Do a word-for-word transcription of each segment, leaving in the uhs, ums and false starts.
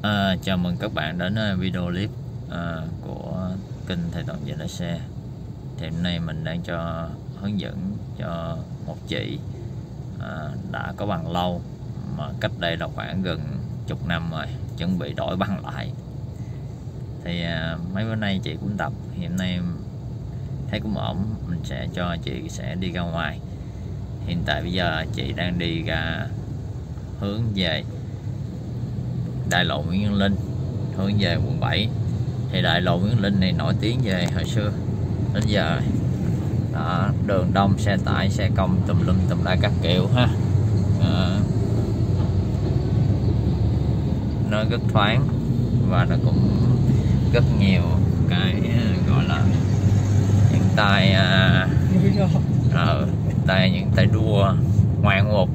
À, chào mừng các bạn đến video clip à, của kênh Thầy Toàn Về Lái Xe. Thì hôm nay mình đang cho hướng dẫn cho một chị à, đã có bằng lâu mà cách đây là khoảng gần chục năm rồi, chuẩn bị đổi bằng lại. Thì à, mấy bữa nay chị cũng tập, hiện nay thấy cũng ổn, mình sẽ cho chị sẽ đi ra ngoài. Hiện tại bây giờ chị đang đi ra hướng về đại lộ Nguyễn Văn Linh, hướng về quận bảy. Thì đại lộ Nguyễn Văn Linh này nổi tiếng về hồi xưa đến giờ. Đó, đường đông, xe tải, xe công tùm lum tùm la các kiểu ha. Đó. Nó rất thoáng và nó cũng rất nhiều cái gọi là những tay à, ờ, tay những tay đua ngoạn mục.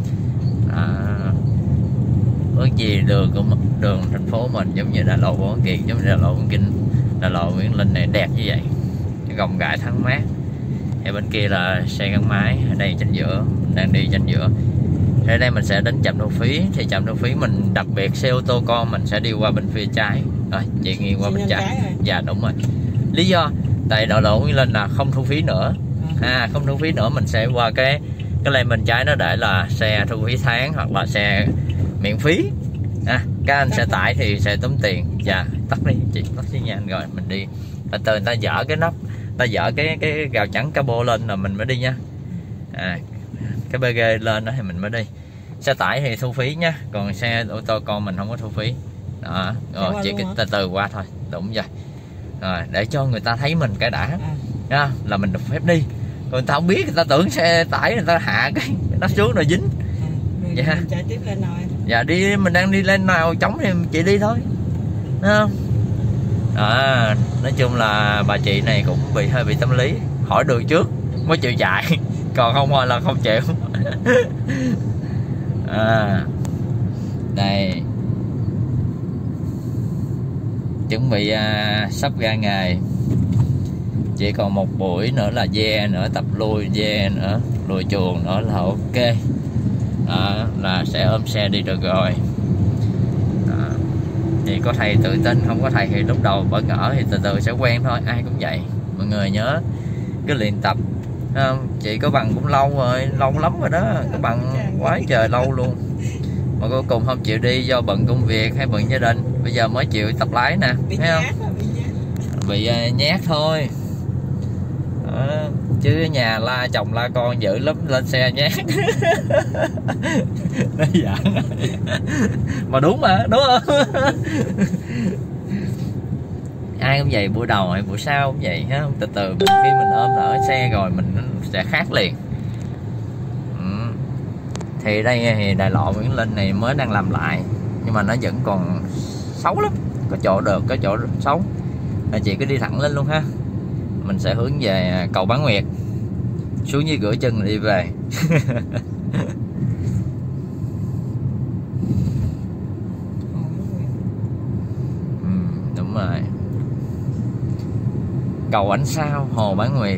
Ước gì đường của đường thành phố mình giống như đại lộ Võ Văn Kiệt, giống như đại lộ Nguyễn Kinh, đại lộ Nguyễn Linh này đẹp như vậy, gồng gãi thoáng mát. Thì bên kia là xe gắn máy, ở đây trên giữa, mình đang đi trên giữa. Ở đây mình sẽ đến trạm thu phí. Thì trạm thu phí mình đặc biệt xe ô tô con mình sẽ đi qua bên phía trái. Rồi chị nghiêng qua bên trái. Dạ đúng rồi. Lý do tại đại lộ Nguyễn Linh là không thu phí nữa. À không thu phí nữa, mình sẽ qua cái cái lane bên trái nó để là xe thu phí tháng hoặc là xe miễn phí. À, các anh xe tải thì sẽ tốn tiền. Dạ tắt đi chị, tắt xi nhan rồi mình đi. Từ từ người ta dỡ cái nắp, ta dỡ cái cái rào chắn cabo lên là mình mới đi nha. À, cái bê giê lên đó thì mình mới đi. Xe tải thì thu phí nha, còn xe ô tô con mình không có thu phí. Đó, rồi chỉ cái từ từ qua thôi, đúng rồi. Rồi để cho người ta thấy mình cái đã, à. Là mình được phép đi. Còn người ta không biết, người ta tưởng xe tải người ta hạ cái nó xuống rồi dính. Dạ. Mình chạy tiếp lên rồi. Dạ đi, mình đang đi lên nào trống thì chị đi thôi, đúng không? À, nói chung là bà chị này cũng bị hơi bị tâm lý, hỏi đường trước mới chịu chạy, còn không thôi là không chịu. À, đây chuẩn bị à, sắp ra nghề, chỉ còn một buổi nữa là ve nữa, tập lui ve nữa, lùi chuồng nữa là ok. Đó, là sẽ ôm xe đi được rồi. Đó. Thì có thầy tự tin, không có thầy thì lúc đầu bỡ ngỡ, thì từ từ sẽ quen thôi, ai cũng vậy. Mọi người nhớ cứ luyện tập. Không? Chị có bằng cũng lâu rồi, lâu lắm rồi đó, có bằng quá trời lâu luôn. Mà cuối cùng không chịu đi do bận công việc hay bận gia đình, bây giờ mới chịu tập lái nè, thấy không? Bị uh, nhát thôi. Đó. Chứ ở nhà la chồng la con dữ lắm, lên xe nhát. Nó giỡn. Mà đúng mà, đúng không? Ai cũng vậy, buổi đầu hay buổi sau cũng vậy ha. Từ từ khi mình ôm đỡ xe rồi mình sẽ khác liền. Ừ. Thì đây thì đại lộ Nguyễn Linh này mới đang làm lại, nhưng mà nó vẫn còn xấu lắm, có chỗ được, có chỗ xấu. Rồi chị cứ đi thẳng lên luôn ha. Mình sẽ hướng về cầu Bán Nguyệt, xuống dưới rửa chân đi về. Ừ, đúng rồi, cầu Ánh Sao, hồ Bán Nguyệt.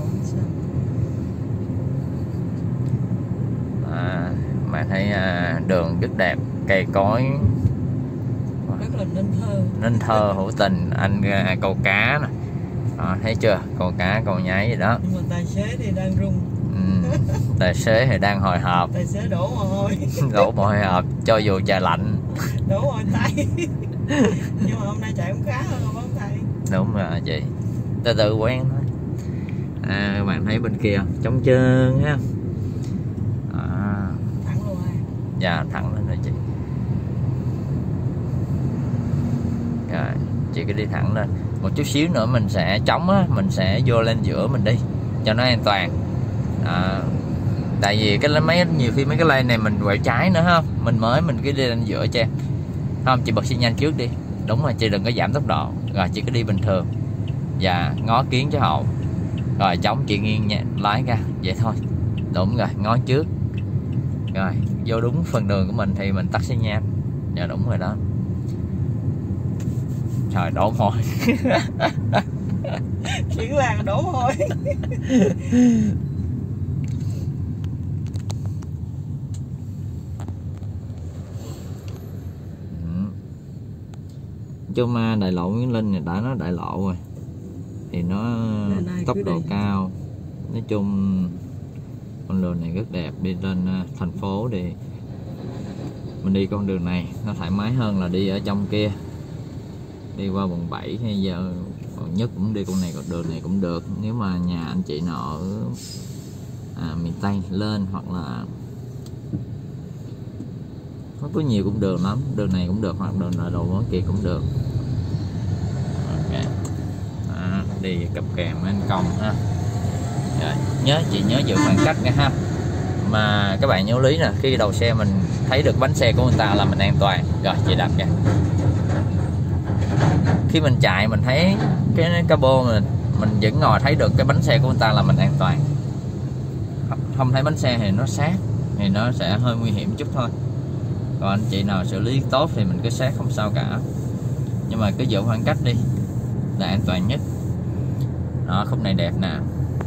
À, mà thấy à, đường rất đẹp, cây cối rất là nên thơ, nên thơ hữu tình. Anh ra câu cá nè. À, thấy chưa, con cá con nháy gì đó. Nhưng mà tài xế thì đang rung. Ừ, tài xế thì đang hồi hộp. Tài xế đổ mồ hôi. Đổ mồ hôi hộp cho dù trời lạnh. Đổ mồ hôi tay. Nhưng mà hôm nay chạy cũng khá hơn không bóng tay. Đúng rồi chị, từ từ quen thôi. À, các bạn thấy bên kia trống trơn ha. À, thẳng luôn rồi. Dạ thẳng lên rồi chị. Rồi chị cứ đi thẳng lên. Một chút xíu nữa mình sẽ trống á, mình sẽ vô lên giữa mình đi cho nó an toàn. À, tại vì cái mấy nhiều khi mấy cái lane này mình quẹo trái nữa không, mình mới mình cứ đi lên giữa cho em. Không, chị bật xi nhan trước đi. Đúng rồi, chị đừng có giảm tốc độ. Rồi chị cứ đi bình thường và ngó kiến cho hậu. Rồi trống chị nghiêng nha, lái ra vậy thôi. Đúng rồi, ngó trước. Rồi vô đúng phần đường của mình thì mình tắt xi nhan. Dạ đúng rồi đó. Trời đổ mồ hôi. Chuyển làng đổ mồ hôi. Cho ma đại lộ Nguyễn Linh này đã nói đại lộ rồi thì nó tốc độ cao. Nói chung con đường này rất đẹp, đi lên thành phố thì mình đi con đường này nó thoải mái hơn là đi ở trong kia, đi qua quận bảy hay giờ còn nhất cũng đi con này, con đường này cũng được. Nếu mà nhà anh chị nào ở à, miền Tây lên hoặc là nó có nhiều cũng đường lắm, đường này cũng được hoặc đường đại lộ Nguyễn Kiệt cũng được. Ok. À, đi cặp kèm với anh Công ha. Rồi, nhớ chị nhớ giữ khoảng cách nha ha. Mà các bạn nhớ lý nè, khi đầu xe mình thấy được bánh xe của người ta là mình an toàn. Rồi chị đạp nha. Khi mình chạy mình thấy cái cabo mình mình vẫn ngồi thấy được cái bánh xe của người ta là mình an toàn. Không thấy bánh xe thì nó sát thì nó sẽ hơi nguy hiểm chút thôi. Còn anh chị nào xử lý tốt thì mình cứ sát không sao cả. Nhưng mà cứ giữ khoảng cách đi là an toàn nhất. Đó, khúc này đẹp nè.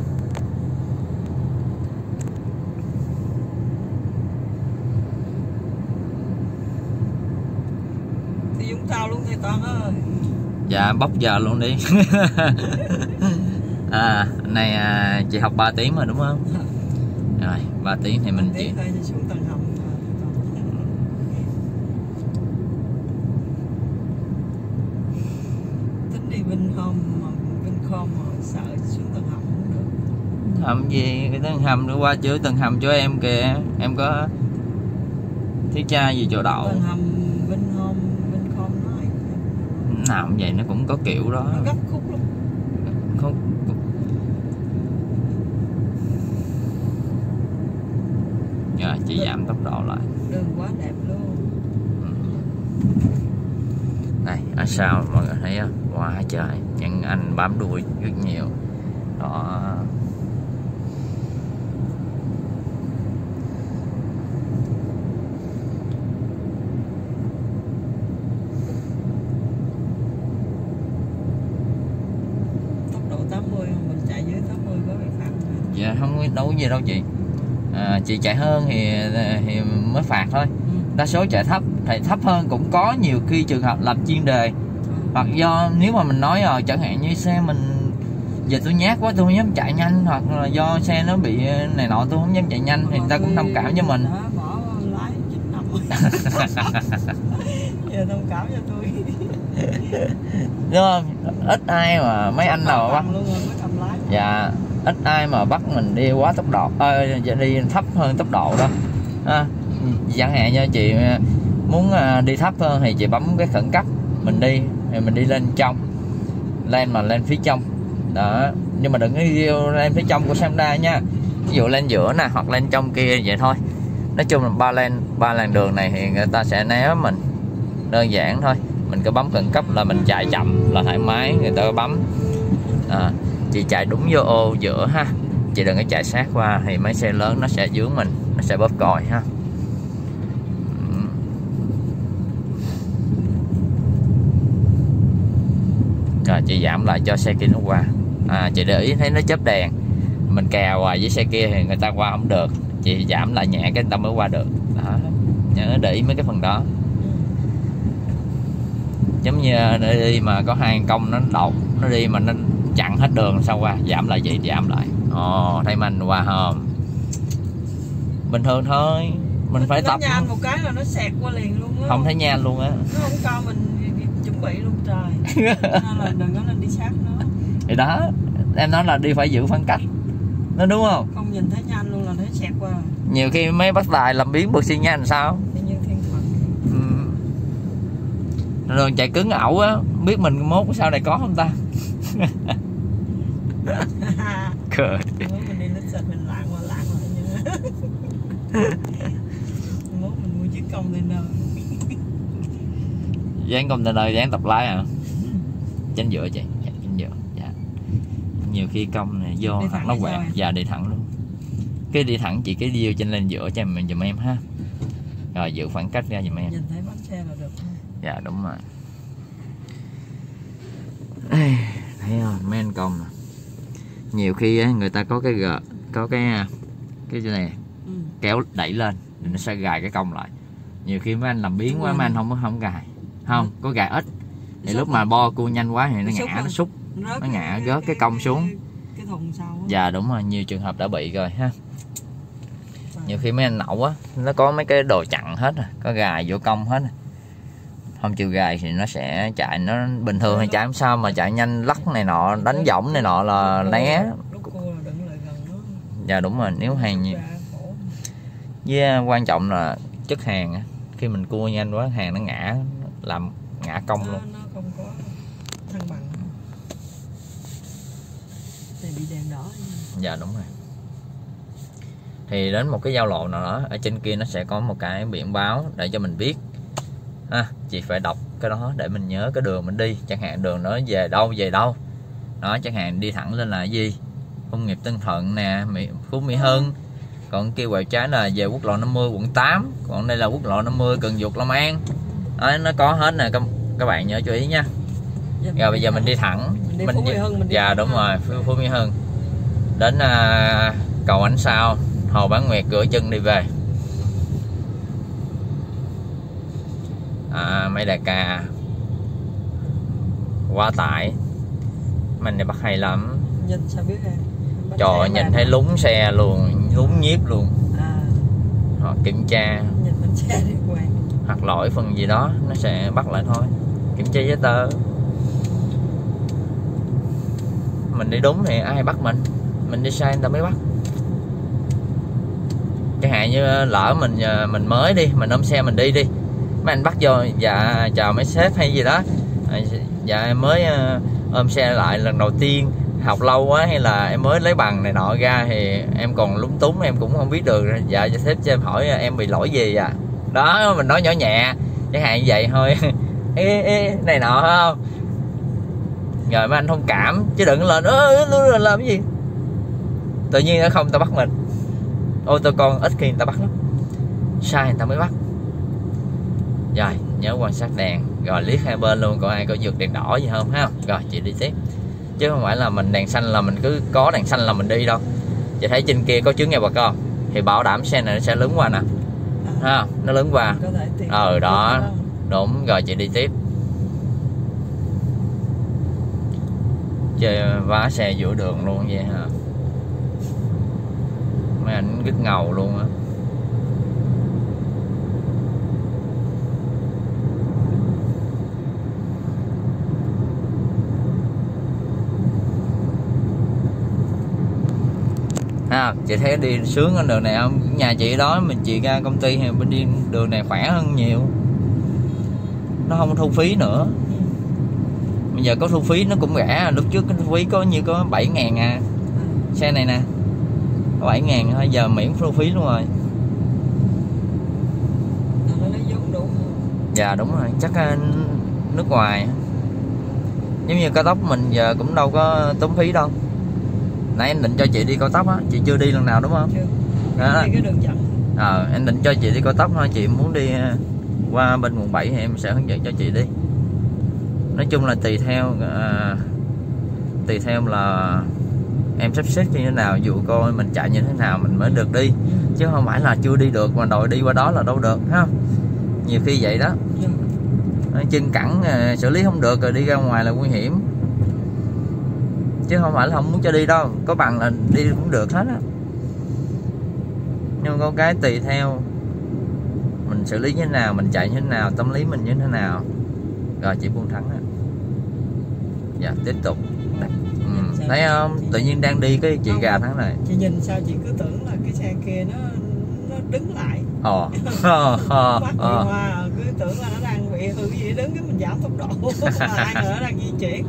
Thì Vũng Tàu luôn thầy Toàn ơi. Dạ bóc giờ luôn đi. À này à, chị học ba tiếng mà đúng không? Rồi ba tiếng thì mình chỉ xuống tầng hầm. Tính đi Vinhome mà Vincom mà sợ xuống tầng hầm không được. Hầm gì, cái tầng hầm nữa qua chứ tầng hầm cho em kìa. Em có thiết tra gì chỗ đậu. Tầng hầm Vinhome, Vincom nói nào cũng vậy, nó cũng có kiểu đó. Nó gấp khúc lắm. Không. Rồi chị giảm tốc độ lại. Đường quá đẹp luôn. Đây ở sau mọi người thấy không? Quá trời những anh bám đuôi rất nhiều đó. Tốc độ tám mươi mình chạy dưới tám mươi có bị phạt. Dạ không có đâu gì đâu chị. À, chị chạy hơn thì thì mới phạt thôi. Đa số chạy thấp thì thấp hơn cũng có nhiều khi trường hợp làm chuyên đề. Hoặc do nếu mà mình nói rồi chẳng hạn như xe mình giờ tôi nhát quá tôi không dám chạy nhanh, hoặc là do xe nó bị này nọ tôi không dám chạy nhanh thì người ta cũng thông cảm cho mình. Bỏ lái chín năm rồi. Giờ thông cảm cho tôi. Đúng không? Ít ai mà mấy anh nào bắt. Dạ, ít ai mà bắt mình đi quá tốc độ, à, đi thấp hơn tốc độ đó. À, chẳng hạn như chị muốn đi thấp hơn thì chị bấm cái khẩn cấp mình đi thì mình đi lên trong, lên mà lên phía trong đó, nhưng mà đừng có đi lên phía trong của Honda nha. Ví dụ lên giữa nè hoặc lên trong kia vậy thôi. Nói chung là ba lane ba làn đường này thì người ta sẽ né mình, đơn giản thôi. Mình cứ bấm khẩn cấp là mình chạy chậm là thoải mái, người ta bấm. À, chị chạy đúng vô ô giữa ha, chị đừng có chạy sát qua thì mấy xe lớn nó sẽ dướng mình, nó sẽ bóp còi ha. Rồi chị giảm lại cho xe kia nó qua. À, chị để ý thấy nó chớp đèn, mình kè hoài với xe kia thì người ta qua không được, chị giảm lại nhẹ cái người ta mới qua được đó. Nhớ để ý mấy cái phần đó. Giống như đi mà có hai công nó đậu nó đi mà nó chặn hết đường sao qua, giảm lại vậy, giảm lại. Ồ, thấy mình qua không? Bình thường thôi, mình, mình phải tập. Nhanh một cái là nó xẹt qua liền luôn á. Không thấy nhanh luôn á. Nó không cho mình chuẩn bị luôn trời. Nên là đừng có nên đi sát nó. Thì đó, em nói là đi phải giữ khoảng cách. Nó đúng không? Không nhìn thấy nhanh luôn là thấy xẹt qua. Nhiều khi mấy bác tài làm biến bực xi nhanh sao? Thì như thiên thần. Ừ. Rồi chạy cứng ẩu á, biết mình mốt sau này có không ta? Cười. Mình đi lít xịt mình lạng qua lạng lại nha. Mốt mình mua chiếc container. Dán container dán tập lái à? Chánh giữa chị, dạ, chánh giữa. Dạ. Nhiều khi công này vô nó quẹt, dạ đi thẳng luôn. Cái đi thẳng chị cái đi vô trên lên giữa cho mình giùm em ha. Rồi giữ khoảng cách ra giùm em. Nhìn thấy bánh xe là được thôi. Dạ đúng rồi. Thấy không, mấy anh công nè. Nhiều khi á, người ta có cái gờ, có cái cái này ừ. kéo đẩy lên thì nó sẽ gài cái cong lại. Nhiều khi mấy anh làm biến quá mấy anh không không gài, không có gài ít thì lúc mà bo cua nhanh quá thì nó ngã, nó xúc, rớt nó ngã cái, rớt cái cong xuống. Cái thùng sau á. Dạ đúng rồi, nhiều trường hợp đã bị rồi ha. Nhiều khi mấy anh nậu á, nó có mấy cái đồ chặn hết rồi, có gài vô cong hết rồi. Không chịu gài thì nó sẽ chạy, nó bình thường hay chạy không sao mà chạy nhanh lắc này nọ, đánh võng này nọ là né. Dạ đúng rồi, nếu hàng nhiều. Với quan trọng là chất hàng á, khi mình cua nhanh quá hàng nó ngã, làm ngã cong luôn. Nó không có thăng bằng. Thì bị đèn đỏ. Dạ đúng rồi. Thì đến một cái giao lộ nào đó ở trên kia nó sẽ có một cái biển báo để cho mình biết ha, chị phải đọc cái đó để mình nhớ cái đường mình đi, chẳng hạn đường nó về đâu về đâu đó, chẳng hạn đi thẳng lên là cái gì Công nghiệp Tân Thuận nè, Mỹ, Phú Mỹ Hưng, còn kia quẹo trái là về quốc lộ năm mươi quận tám, còn đây là quốc lộ năm mươi Cần Duộc Long An đó, nó có hết nè các, các bạn nhớ chú ý nha. Rồi bây giờ mình đi thẳng mình đi mình, Phú Mỹ Hưng, mình đi dạ đúng rồi, Phú, Phú Mỹ Hưng đến uh, cầu Ánh Sao, Hồ Bán Nguyệt, cửa chân đi về. À, mấy đại ca quá tải, mình này bắt hay lắm. Nhìn sao biết em? Trời, nhìn thấy lúng xe luôn, lúng nhiếp luôn. À. Họ kiểm tra nhìn bên xe đi quay, hoặc lỗi phần gì đó nó sẽ bắt lại thôi, kiểm tra giấy tờ. Mình đi đúng thì ai bắt mình, mình đi sai người ta mới bắt. Chẳng hạn như lỡ mình mình mới đi, mình ôm xe mình đi đi, mấy anh bắt vô, dạ chào mấy sếp hay gì đó, dạ em mới ôm xe lại lần đầu tiên, học lâu quá hay là em mới lấy bằng này nọ ra thì em còn lúng túng, em cũng không biết được, dạ sếp cho em hỏi em bị lỗi gì à. Đó, mình nói nhỏ nhẹ chẳng hạn như vậy thôi. ê, ê, này nọ không, rồi mấy anh thông cảm chứ đừng lên ơ làm cái gì tự nhiên nó không ta bắt mình. Ô tô con ít khi người ta bắt lắm, sai người ta mới bắt. Rồi nhớ quan sát đèn, rồi liếc hai bên luôn coi ai có vượt đèn đỏ gì không ha. Rồi chị đi tiếp, chứ không phải là mình đèn xanh là mình cứ có đèn xanh là mình đi đâu. Chị thấy trên kia có chướng ngại vật không, thì bảo đảm xe này nó sẽ lấn qua nè, ha, nó lấn qua. Ờ đó, đúng rồi, chị đi tiếp. Chơi vá xe giữa đường luôn vậy hả, mấy anh rất ngầu luôn á. À, chị thấy đi sướng con đường này không? Nhà chị đó, mình chị ra công ty thì bên đi đường này khỏe hơn nhiều, nó không thu phí nữa. Bây giờ có thu phí nó cũng rẻ, lúc trước cái thu phí có như có bảy ngàn à, xe này nè có bảy ngàn thôi, giờ miễn thu phí luôn rồi. Dạ đúng rồi, chắc nước ngoài giống như cao tốc mình giờ cũng đâu có tốn phí đâu. Nãy anh định cho chị đi cao tốc á, chị chưa đi lần nào đúng không? Chưa. Đó. Đi cái đường dẫn. Ờ, anh định cho chị đi cao tốc thôi, chị muốn đi qua bên quận bảy thì em sẽ hướng dẫn cho chị đi. Nói chung là tùy theo à, tùy theo là em sắp xếp như thế nào, dụ coi mình chạy như thế nào mình mới được đi, chứ không phải là chưa đi được mà đòi đi qua đó là đâu được ha. Nhiều khi vậy đó, chân cẳng xử lý không được rồi đi ra ngoài là nguy hiểm, chứ không phải là không muốn cho đi đâu, có bằng là đi cũng được hết á. Nhưng có cái tùy theo mình xử lý như thế nào, mình chạy như thế nào, tâm lý mình như thế nào. Rồi chị buông thắng á. Dạ tiếp tục. Ừ, thấy không, tự nhiên đang đi cái chị gà thắng này. Chị nhìn sao chị cứ tưởng là cái xe kia nó nó đứng lại. Ồ. Mắt chị Hoa cứ tưởng là nó đang bị hư gì, đứng cái mình giảm tốc độ mà ai ngờ nó đang di chuyển.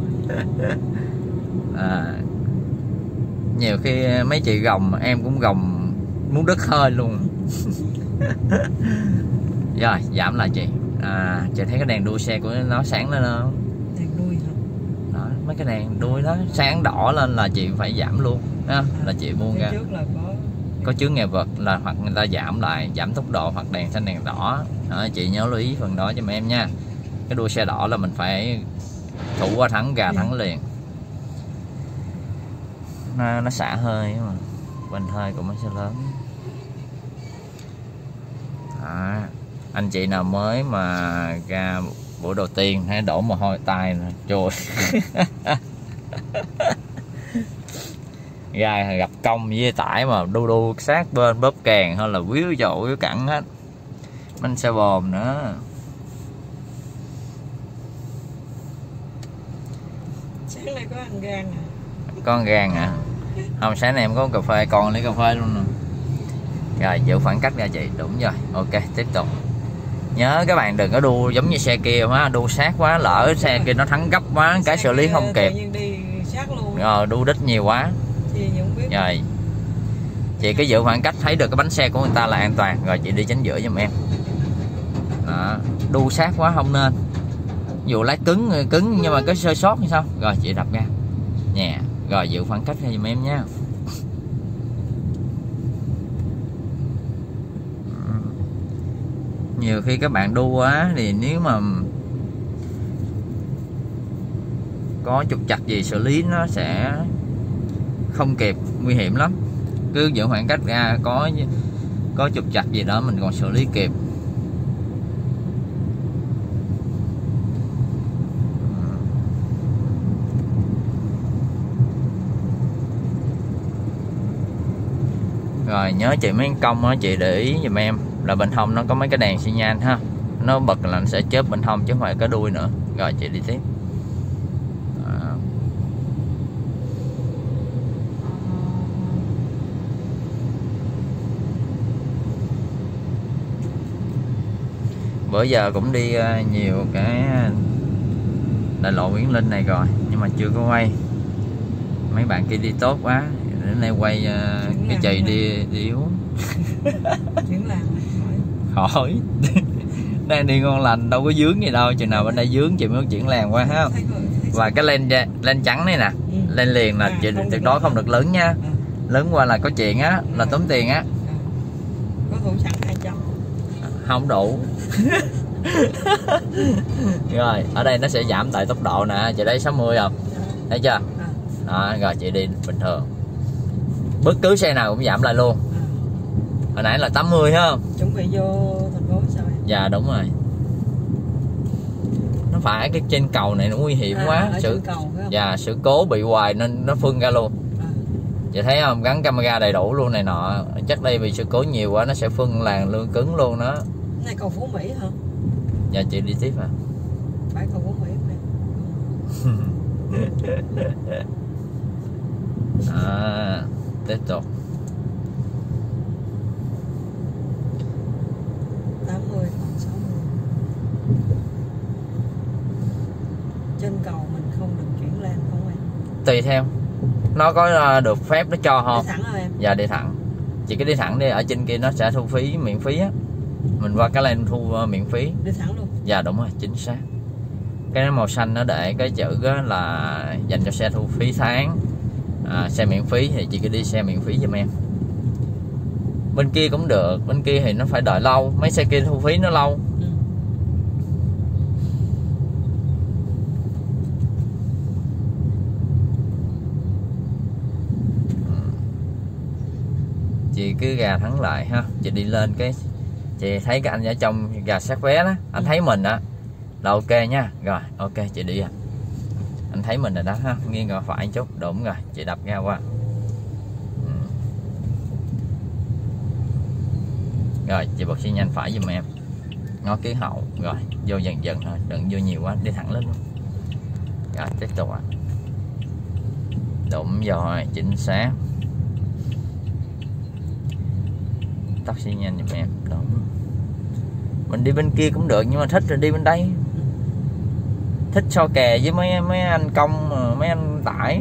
À, nhiều khi mấy chị gồng em cũng gồng muốn đứt hơi luôn. Rồi giảm lại chị. À, chị thấy cái đèn đuôi xe của nó sáng lên không? Đèn đuôi hả? Đó, mấy cái đèn đuôi đó sáng đỏ lên là chị phải giảm luôn ha. À, là chị buông ra. Trước là có có chướng ngại vật là hoặc người ta giảm lại, giảm tốc độ, hoặc đèn xanh đèn đỏ đó, chị nhớ lưu ý phần đó cho em nha. Cái đuôi xe đỏ là mình phải thủ qua thắng, gà thắng liền. Nó, nó xả hơi mà bình hơi của mấy xe lớn. À, anh chị nào mới mà ra Buổi đầu tiên hay đổ mồ hôi tay nè, trời. Ra gặp công với tải mà đu đu sát bên bóp kèn hay là quýu dậu quýu cẳng hết. Bánh xe bồn nữa. Sáng nay có ăn gan à? Có ăn gan à? Không, sáng nay em có cà phê, còn lấy cà phê luôn nè. Rồi giữ khoảng cách ra chị, đúng rồi. Ok, tiếp tục. Nhớ các bạn đừng có đu giống như xe kia quá, đu sát quá, lỡ xe kia nó thắng gấp quá, cái xử lý không kịp. Rồi đu đít nhiều quá. Rồi chị cứ giữ khoảng cách, thấy được cái bánh xe của người ta là an toàn. Rồi chị đi chính giữa giùm em. Đó. Đu sát quá không nên. Dù lái cứng cứng nhưng mà có sơ sót như sao. Rồi chị đập ra nhẹ. Rồi giữ khoảng cách ra giùm em nha. Nhiều khi các bạn đu quá thì nếu mà có trục trặc gì xử lý nó sẽ không kịp, nguy hiểm lắm. Cứ giữ khoảng cách ra, có có trục trặc gì đó mình còn xử lý kịp. Rồi nhớ chị mấy công á, chị để ý giùm em là bên hông nó có mấy cái đèn xi nhan ha, nó bật là nó sẽ chớp bên hông chứ không phải cái đuôi nữa. Rồi chị đi tiếp. À. Bữa giờ cũng đi nhiều cái đại lộ Nguyễn Linh này rồi nhưng mà chưa có quay. Mấy bạn kia đi tốt quá, đến đây quay uh, cái chì đi đi yếu. Hỏi đang đi ngon lành đâu có dướng gì đâu, chừng nào bên đây dướng chị mới chuyển làng qua ha. Và cái len len trắng này nè, lên liền là chị tuyệt đối không được lớn nha, lớn qua là có chuyện á, là tốn tiền á. Có thủ sẵn hai trăm. Không đủ. Rồi ở đây nó sẽ giảm tại tốc độ nè, chị thấy sáu mươi không, thấy chưa đó. Rồi chị đi bình thường, bất cứ xe nào cũng giảm lại luôn. Hồi nãy là tám mươi ha. Chuẩn bị vô thành phố sao em? Dạ đúng rồi. Nó phải cái trên cầu này nó nguy hiểm à, quá. Sự dạ sự cố bị hoài nên nó phân ra luôn. À. Chị thấy không, gắn camera đầy đủ luôn này nọ. Chắc đây vì sự cố nhiều quá nó sẽ phân làn lương cứng luôn đó. Này cầu Phú Mỹ hả? Dạ chị đi tiếp à. Phải cầu Phú Mỹ này. À, tiếp tục. tám mươi còn sáu mươi. Trên cầu mình không được chuyển làn không em? Tùy theo. Nó có được phép nó cho không? Đi thẳng hả em? Dạ đi thẳng. Chị cứ đi thẳng đi, ở trên kia nó sẽ thu phí miễn phí á. Mình qua cái lane thu miễn phí. Đi thẳng luôn. Dạ đúng rồi, chính xác. Cái màu xanh nó để cái chữ đó là dành cho xe thu phí tháng. À, xe miễn phí thì chị cứ đi xe miễn phí giùm em. Bên kia cũng được, bên kia thì nó phải đợi lâu, mấy xe kia thu phí nó lâu. Ừ. Chị cứ gà thắng lại ha, chị đi lên cái chị thấy cái anh ở trong gà sát vé đó, anh thấy mình á là ok nha. Rồi ok chị đi à. Anh thấy mình rồi đó ha, nghiêng ngược phải chút, đúng rồi, chị đập ra qua. Ừ. Rồi chị bật xi nhan phải giùm em, ngó kiến hậu, rồi vô dần dần thôi, đừng vô nhiều quá, đi thẳng lên luôn. Rồi tiếp tục ạ. À. Đúng rồi, chính xác. Tắt xi nhan giùm em, đúng. Mình đi bên kia cũng được nhưng mà thích rồi đi bên đây. Thích so kè với mấy mấy anh công, mấy anh tải.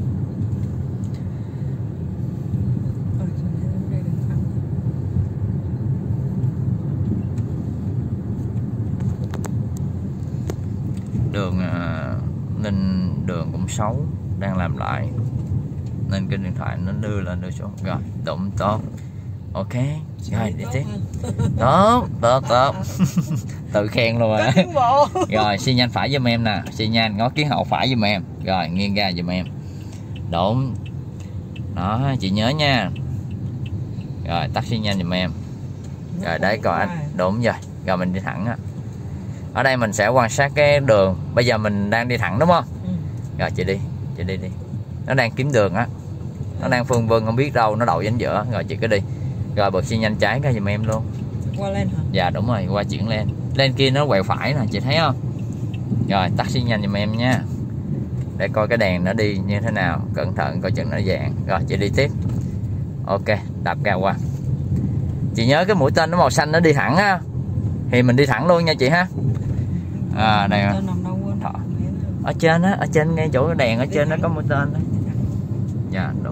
Đường nên đường cũng xấu, đang làm lại nên cái điện thoại nó đưa lên đưa xuống. Rồi đụng tốt. Ok rồi đi tiếp. Tốt tốt tốt. Tự khen luôn à. Rồi xi nhan phải giùm em nè, xi nhan ngó kiến hậu phải giùm em, rồi nghiêng ra giùm em, đúng đó chị nhớ nha. Rồi tắt xi nhan giùm em, rồi đấy còn anh, đúng rồi. Rồi mình đi thẳng á. Ở đây mình sẽ quan sát cái đường. Bây giờ mình đang đi thẳng đúng không? Ừ. Rồi chị đi, chị đi đi. Nó đang kiếm đường á. Nó đang phân vân không biết đâu, nó đậu chính giữa. Rồi chị cứ đi. Rồi bật xi nhanh trái cái giùm em luôn. Qua lên hả? Dạ đúng rồi, qua chuyển lên. Lên kia nó quẹo phải nè, chị thấy không? Rồi tắt xi nhanh giùm em nha. Để coi cái đèn nó đi như thế nào. Cẩn thận coi chừng nó vàng. Rồi chị đi tiếp. Ok, đạp ga qua. Chị nhớ cái mũi tên nó màu xanh nó đi thẳng á. Thì mình đi thẳng luôn nha chị ha. À đây rồi. Ở trên á, ở trên ngay chỗ cái đèn ở trên nó có mũi tên đó. Dạ đúng.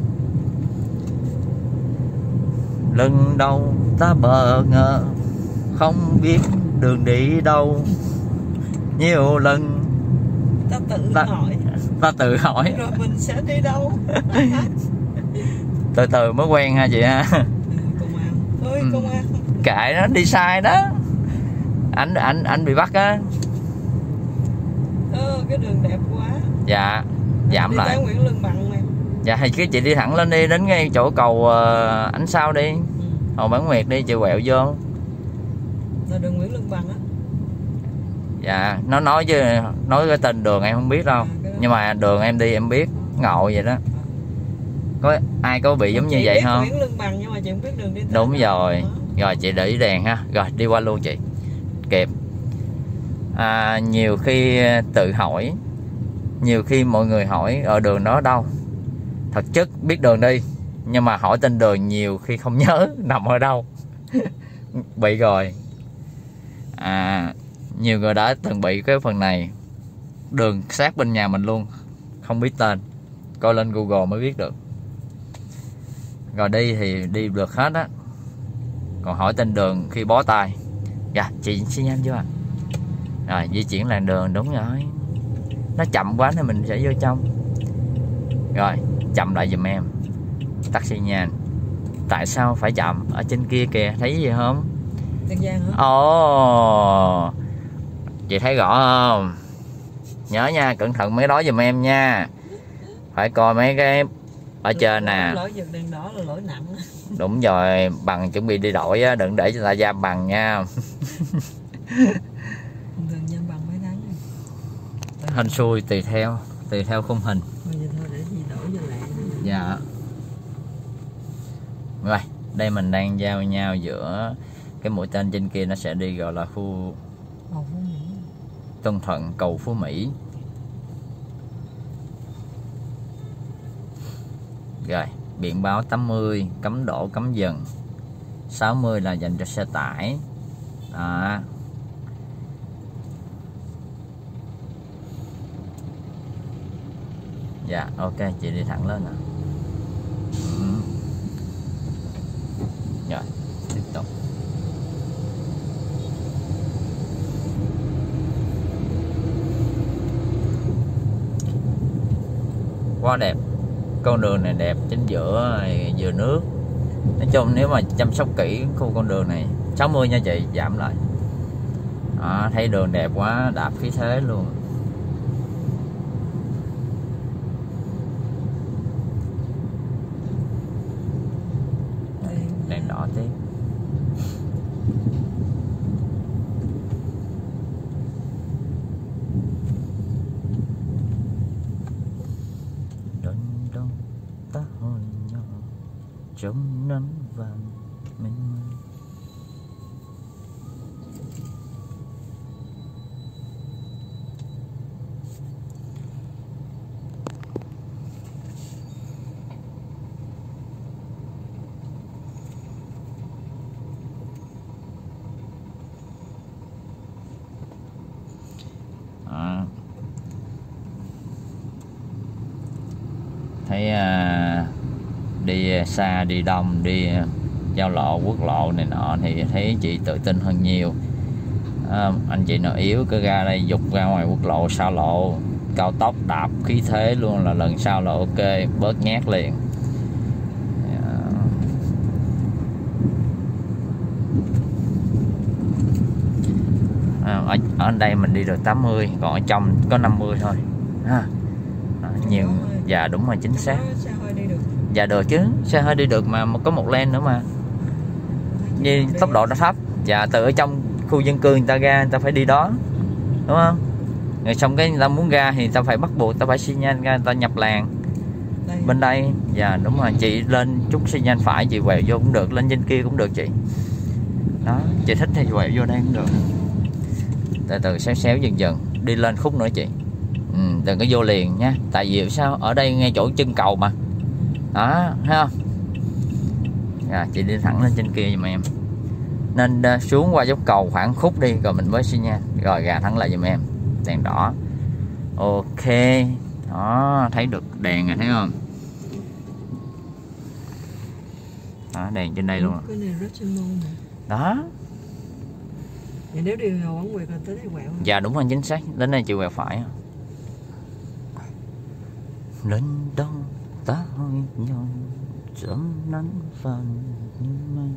Lần đầu ta bỡ ngỡ, không biết đường đi đâu. Nhiều lần ta tự ta, hỏi ta tự hỏi rồi mình sẽ đi đâu. Từ từ mới quen ha chị ha. Công an ơi, Ừ. Công an Kệ nó đi sai đó. Anh anh anh bị bắt á. ờ, cái đường đẹp quá. Dạ giảm đi lại. Nguyễn Lương Bằng này. Dạ thì cái chị đi thẳng lên đi, đến ngay chỗ cầu uh, ánh sao đi. Ừ. Hồ Bán Nguyệt đi, chị quẹo vô. Là đường Nguyễn Lương Bằng á. Dạ nó nói chứ nói cái tên đường em không biết đâu. À, nhưng mà đường em đi em biết. Ngộ vậy đó. Có ai có bị giống chị như vậy biết không? Nguyễn Lương Bằng nhưng mà chị không biết đường đi. Đúng rồi. Rồi chị để ý đèn ha. Rồi đi qua luôn chị. Kịp. À, nhiều khi tự hỏi, nhiều khi mọi người hỏi ở đường đó đâu, thật chất biết đường đi nhưng mà hỏi tên đường nhiều khi không nhớ nằm ở đâu. Bị rồi. À, nhiều người đã từng bị cái phần này. Đường sát bên nhà mình luôn, không biết tên, coi lên Google mới biết được. Rồi đi thì đi được hết á, còn hỏi tên đường khi bó tay. Dạ chị xin nhanh chưa ạ? Rồi di chuyển làn đường, đúng rồi. Nó chậm quá nên mình sẽ vô trong. Rồi chậm lại giùm em. Taxi nhanh. Tại sao phải chậm? Ở trên kia kìa, thấy gì không? Tiền Giang hả? Ồ, chị thấy rõ không? Nhớ nha, cẩn thận mấy đó giùm em nha. Phải coi mấy cái ở trên nè. Lỗi vượt đèn đỏ là lỗi nặng. Đúng rồi, bằng chuẩn bị đi đổi á, đừng để cho người ta giam bằng nha. Thường giam bằng mấy tháng rồi. Hên xui tùy theo, tùy theo khung hình. Bây giờ thôi để gì đổi cho lẹ. Dạ. Rồi, đây mình đang giao nhau giữa cái mũi tên trên kia, nó sẽ đi gọi là khu Cầu Phú Mỹ. Tân Thuận, cầu Phú Mỹ. Rồi, biển báo tám mươi cấm đổ cấm dừng, sáu mươi là dành cho xe tải. Đó. Dạ ok, chị đi thẳng lên nè. Ừ. Rồi tiếp tục. Quá đẹp. Con đường này đẹp, chính giữa dừa nước. Nói chung nếu mà chăm sóc kỹ khu con đường này, sáu mươi nha chị, giảm lại. Đó, thấy đường đẹp quá, đạp khí thế luôn. Đèn đỏ tiếp. Đông đông ta hôn nhau trong nắng vàng mênh mông. À. Thấy à, đi xa, đi đông, đi giao lộ, quốc lộ này nọ thì thấy chị tự tin hơn nhiều. À, anh chị nào yếu cứ ra đây dục ra ngoài quốc lộ, xa lộ, cao tốc đạp khí thế luôn, là lần sau là ok, bớt nhát liền. À, ở, ở đây mình đi được tám mươi, còn ở trong có năm mươi thôi. À, à, nhiều. Dạ đúng rồi, chính xác. Xe hơi đi được. Dạ được chứ, xe hơi đi được mà có một lane nữa mà. Như tốc độ nó thấp. Dạ từ ở trong khu dân cư người ta ra người ta phải đi đó, đúng không? Rồi xong cái người ta muốn ra thì người ta phải bắt buộc người ta phải xi nhan ra, người ta nhập làng đây. Bên đây. Dạ đúng rồi, chị lên chút xi nhan phải, chị quẹo vô cũng được, lên trên kia cũng được chị. Đó, chị thích thì quẹo vô đây cũng được. Từ từ xéo xéo dần dần đi lên khúc nữa chị. Ừ, đừng có vô liền nha, tại vì sao ở đây ngay chỗ chân cầu mà. Đó, thấy không? À, chị đi thẳng lên trên kia giùm em, nên uh, xuống qua dốc cầu khoảng khúc đi rồi mình mới xi nhan, rồi gà thẳng lại giùm em. Đèn đỏ, ok. Đó, thấy được đèn rồi thấy không? Đó, đèn trên đây luôn. Cái này rất chuyên môn mà. Đó. Vậy nếu đi vào Quán Nguyệt là tới đây quẹo. Dạ đúng rồi, chính xác. Đến đây chị quẹo phải. Lên đông ta hơi nhau chấm nắng vàng mây.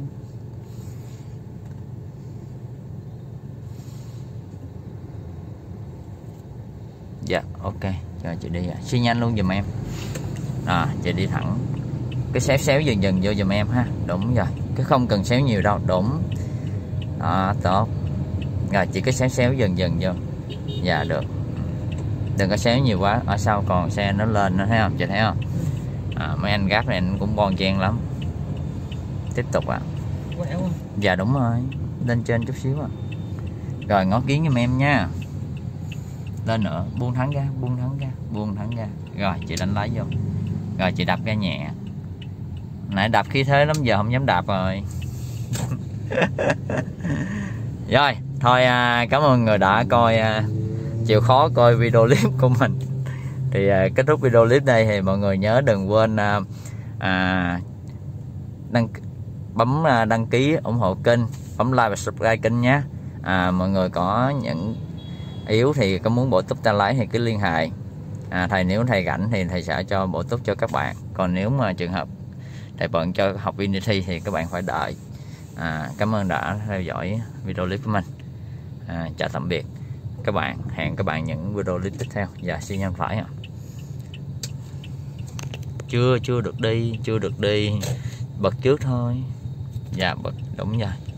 Dạ ok, rồi chị đi. Xi nhanh luôn giùm em. À, chị đi thẳng. Cái xéo xéo dần dần vô giùm em ha. Đúng rồi, cái không cần xéo nhiều đâu. Đúng. Đó, tốt. Rồi chị cứ xéo xéo dần dần vô. Dạ được. Đừng có xéo nhiều quá, ở sau còn xe nó lên nữa, thấy không? Chị thấy không? À, mấy anh gác này anh cũng bon chen lắm. Tiếp tục ạ. À. Quẹo không? Dạ đúng rồi, lên trên chút xíu à. Rồi ngó kiến giùm em nha. Lên nữa, buông thắng ra, buông thắng ra, buông thắng ra. Rồi chị đánh lái vô. Rồi chị đạp ga nhẹ. Nãy đạp khí thế lắm, giờ không dám đạp rồi. Rồi, thôi à, cảm ơn người đã coi à, chịu khó coi video clip của mình. Thì à, kết thúc video clip đây thì mọi người nhớ đừng quên à, à, đăng bấm à, đăng ký ủng hộ kênh, bấm like và subscribe kênh nhé. À, mọi người có những yếu thì có muốn bổ túc ta lái thì cứ liên hệ. À, thầy nếu thầy rảnh thì thầy sẽ cho bổ túc cho các bạn. Còn nếu mà trường hợp thầy bận cho học Unity thì các bạn phải đợi. À, cảm ơn đã theo dõi video clip của mình. À, chào tạm biệt các bạn, hẹn các bạn những video clip tiếp theo. Dạ xin nhân phải à. Chưa chưa được đi, chưa được đi, bật trước thôi. Dạ bật, đúng rồi.